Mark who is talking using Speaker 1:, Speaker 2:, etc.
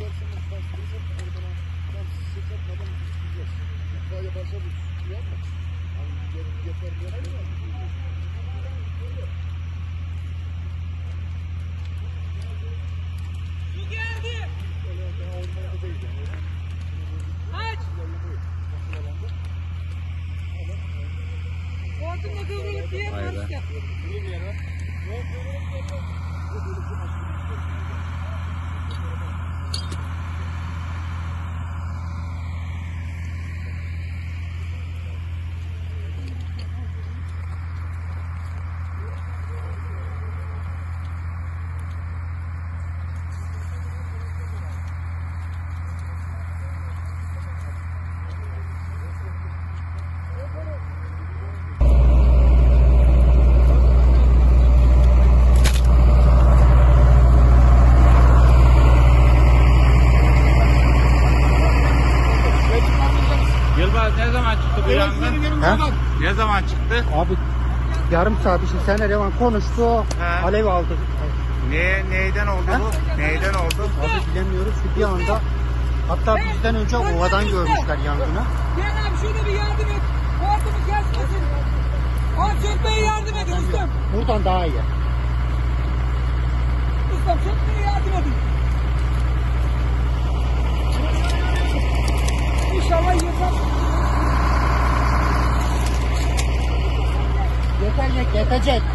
Speaker 1: Su geldi. Aç. Hortumla kıvrılıp diye başka.
Speaker 2: Yılmaz ne zaman çıktı bu yangın? Ne zaman çıktı?
Speaker 3: Abi yarım saat için seninle Revan konuştu.
Speaker 2: He.
Speaker 3: Alev aldı.
Speaker 2: Neyden oldu bu? Neyden oldu?
Speaker 3: Abi bilemiyoruz ki bir anda. Hatta bizden önce ovadan görmüşler yangını.
Speaker 1: Gel abi şurada bir yardım et. Hortumu kesmesin. Abi çökmeye yardım edin ustam.
Speaker 3: Buradan daha iyi.
Speaker 1: Ustam çökmeye yardım edin. İnşallah yeter.
Speaker 3: Yeter yetecek.